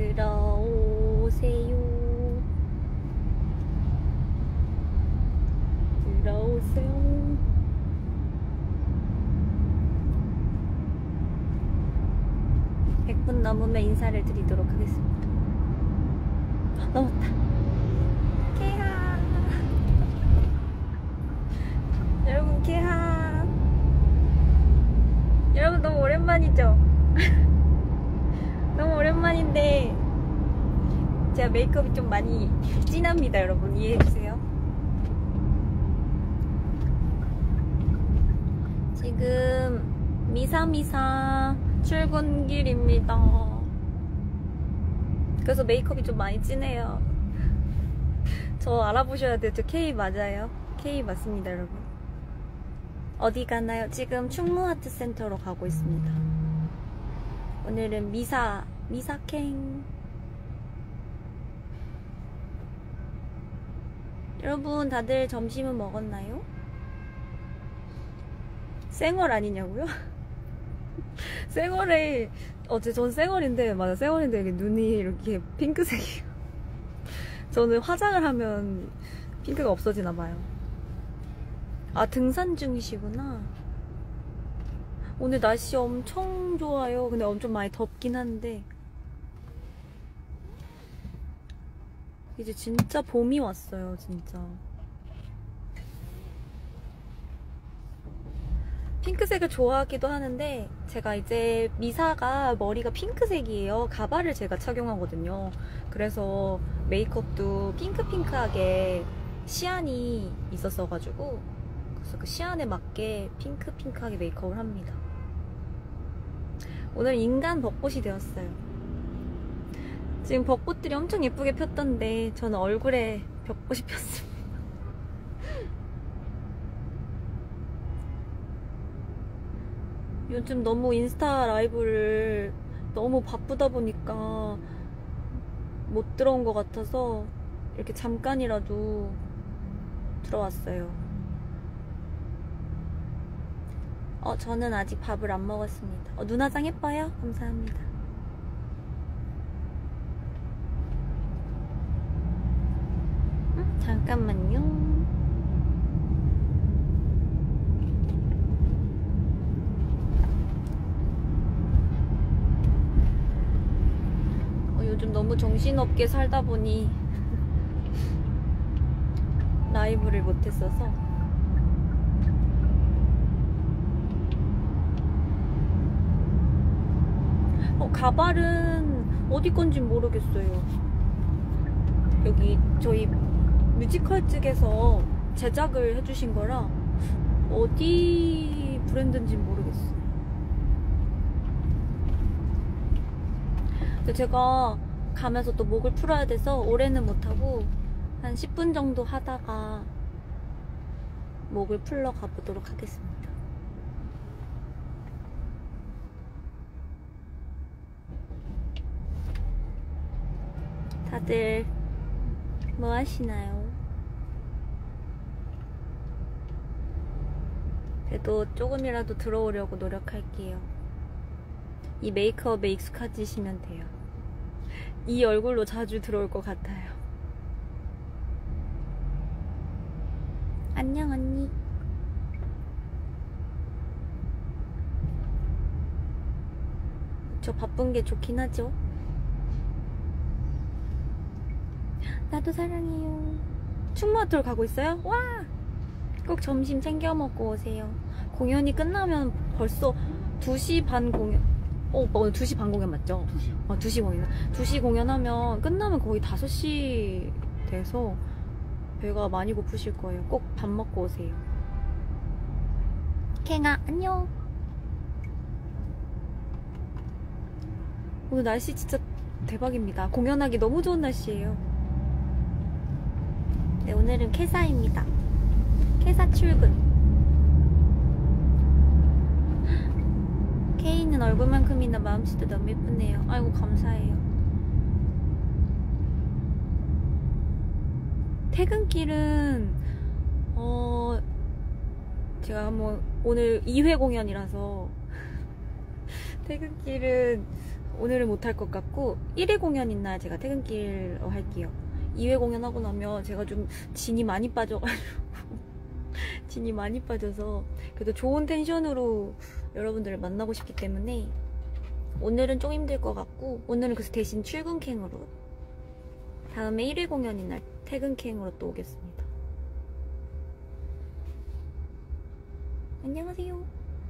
들어오세요. 들어오세요. 백 분 넘으면 인사를 드리도록 하겠습니다. 넘었다. 개하. 여러분 개하. 여러분 너무 오랜만이죠? 너무 오랜만인데 제가 메이크업이 좀 많이 진합니다. 여러분 이해해주세요. 지금 미사미사 출근길입니다. 그래서 메이크업이 좀 많이 진해요. 저 알아보셔야 돼요. 저 K 맞아요. K 맞습니다. 여러분 어디 가나요? 지금 충무아트센터로 가고 있습니다. 오늘은 미사캥. 여러분 다들 점심은 먹었나요? 쌩얼 아니냐고요? 쌩얼에 어제 전 쌩얼인데 맞아 쌩얼인데 이게 눈이 이렇게 핑크색이에요. 저는 화장을 하면 핑크가 없어지나봐요. 아 등산 중이시구나. 오늘 날씨 엄청 좋아요. 근데 엄청 많이 덥긴 한데 이제 진짜 봄이 왔어요. 진짜 핑크색을 좋아하기도 하는데 제가 이제 미사가 머리가 핑크색이에요. 가발을 제가 착용하거든요. 그래서 메이크업도 핑크핑크하게 시안이 있었어가지고 그래서 그 시안에 맞게 핑크핑크하게 메이크업을 합니다. 오늘 인간 벚꽃이 되었어요. 지금 벚꽃들이 엄청 예쁘게 폈던데 저는 얼굴에 벚꽃이 폈습니다. 요즘 너무 인스타 라이브를 너무 바쁘다 보니까 못 들어온 것 같아서 이렇게 잠깐이라도 들어왔어요. 저는 아직 밥을 안 먹었습니다. 눈화장 예뻐요? 감사합니다. 잠깐만요. 요즘 너무 정신없게 살다 보니 라이브를 못했어서 가발은 어디 건지 모르겠어요. 여기 저희 뮤지컬 측에서 제작을 해주신 거라 어디 브랜드인지 모르겠어요. 근데 제가 가면서 또 목을 풀어야 돼서 올해는 못하고 한 10분 정도 하다가 목을 풀러 가보도록 하겠습니다. 다들 뭐 하시나요? 그래도 조금이라도 들어오려고 노력할게요. 이 메이크업에 익숙해지시면 돼요. 이 얼굴로 자주 들어올 것 같아요. 안녕 언니. 저 바쁜 게 좋긴 하죠. 나도 사랑해요. 충무아트로 가고 있어요? 와! 꼭 점심 챙겨 먹고 오세요. 공연이 끝나면 벌써 2시 반 공연. 오늘 2시 반 공연 맞죠? 2시. 2시 공연. 2시 공연하면 끝나면 거의 5시 돼서 배가 많이 고프실 거예요. 꼭 밥 먹고 오세요. 캥아 안녕. 오늘 날씨 진짜 대박입니다. 공연하기 너무 좋은 날씨예요. 네, 오늘은 캐사입니다. 캐사 출근. K는 얼굴만큼이나 마음씨도 너무 예쁘네요. 아이고 감사해요. 퇴근길은 제가 오늘 2회 공연이라서 퇴근길은 오늘은 못할 것 같고 1회 공연인 날 제가 퇴근길로 할게요. 2회 공연하고 나면 제가 좀 진이 많이 빠져가지고 진이 많이 빠져서 그래도 좋은 텐션으로 여러분들을 만나고 싶기 때문에 오늘은 좀 힘들 것 같고 오늘은 그래서 대신 출근캠으로 다음에 1회 공연인 날 퇴근캠으로 또 오겠습니다. 안녕하세요.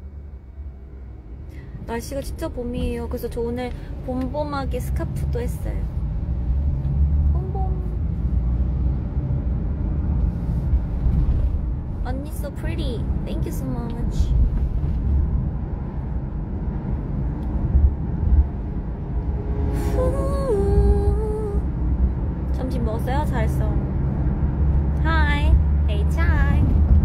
날씨가 진짜 봄이에요. 그래서 저 오늘 봄봄하게 스카프도 했어요. 봄봄. 언니 so pretty. Thank you so much. 점심 먹었어요? 잘했어. Hi. Hey, chai.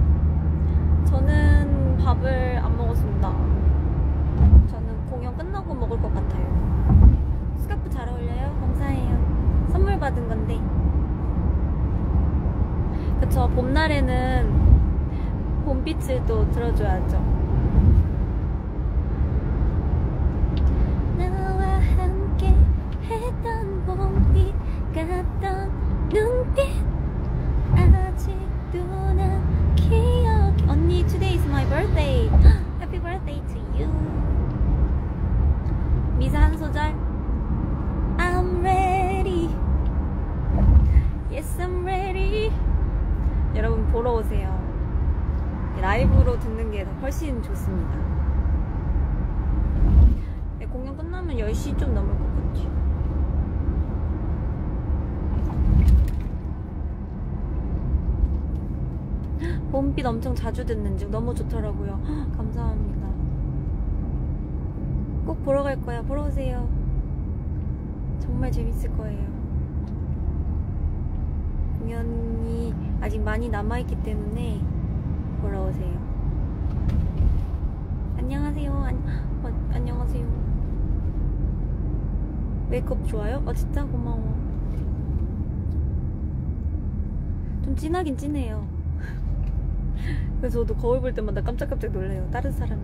저는 밥을 안 먹었습니다. 저는 공연 끝나고 먹을 것 같아요. 스카프 잘 어울려요? 감사해요. 선물 받은 건데. 그쵸, 봄날에는 봄빛을 또 들어줘야죠. 나와 함께 했던 봄빛 같던 눈빛 아직도 난 기억. 언니, today is my birthday. Happy birthday to you. 미사 한 소절. I'm ready. Yes, I'm ready. 여러분 보러 오세요. 라이브로 듣는 게 훨씬 좋습니다. 공연 끝나면 10시 좀 넘을 것 같지. 봄빛 엄청 자주 듣는 중. 너무 좋더라고요. 감사합니다. 꼭 보러 갈 거야. 보러 오세요. 정말 재밌을 거예요. 공연이 아직 많이 남아있기 때문에 보러 오세요. 안녕하세요. 안녕하세요. 메이크업 좋아요? 진짜 고마워. 좀 진하긴 진해요. 그래서 저도 거울 볼 때마다 깜짝깜짝 놀래요. 다른 사람이.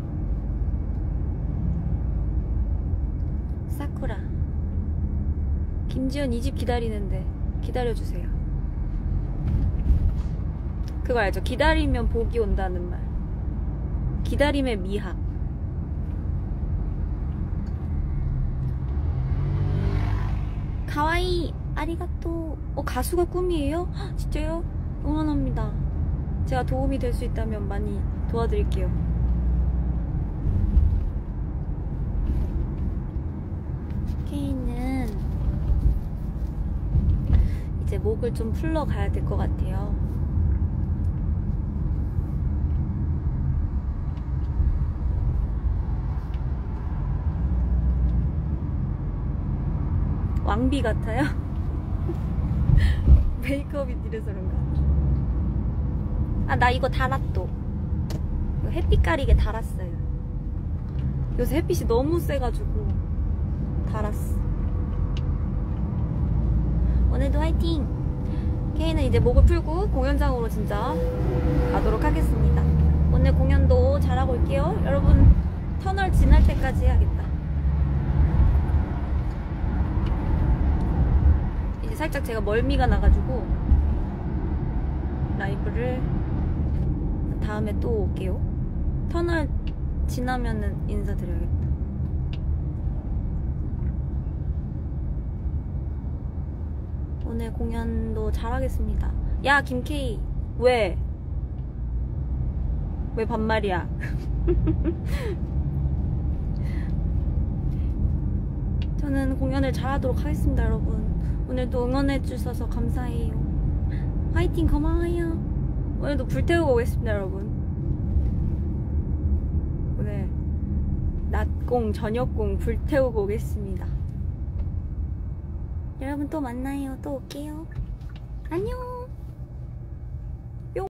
사쿠라. 김지연 2집 기다리는데 기다려주세요. 그거 알죠? 기다리면 복이 온다는 말. 기다림의 미학. 가와이 아리가또. 가수가 꿈이에요? 진짜요? 응원합니다. 제가 도움이 될 수 있다면 많이 도와드릴게요. 케이는 이제 목을 좀 풀러 가야 될 것 같아요. 왕비 같아요? 메이크업이 이래서 그런가? 나 이거 달았또. 이거 햇빛 가리개 달았어요. 요새 햇빛이 너무 세가지고 달았어. 오늘도 화이팅! 케이는 이제 목을 풀고 공연장으로 진짜 가도록 하겠습니다. 오늘 공연도 잘하고 올게요. 여러분 터널 지날 때까지 해야겠다. 이제 살짝 제가 멀미가 나가지고 라이브를 다음에 또 올게요. 터널 지나면은 인사드려야겠다. 오늘 공연도 잘하겠습니다. 야, 김케이. 왜 반말이야? 저는 공연을 잘하도록 하겠습니다, 여러분. 오늘도 응원해주셔서 감사해요. 화이팅, 고마워요. 오늘도 불태우고 오겠습니다, 여러분. 오늘 낮공, 저녁공 불태우고 오겠습니다. 여러분 또 만나요. 또 올게요. 안녕.